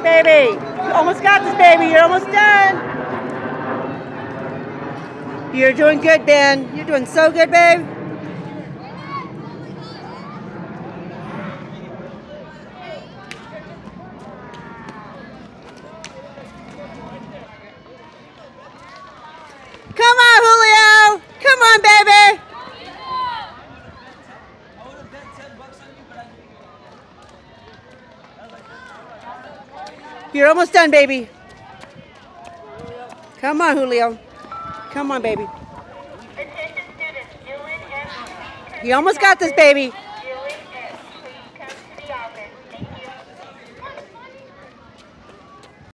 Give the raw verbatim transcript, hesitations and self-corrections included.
baby. You almost got this, baby. You're almost done. You're doing good, Ben. You're doing so good, babe. Come on, Julio. Come on, baby. You're almost done, baby. Come on, Julio. Come on, baby. You almost got this, baby.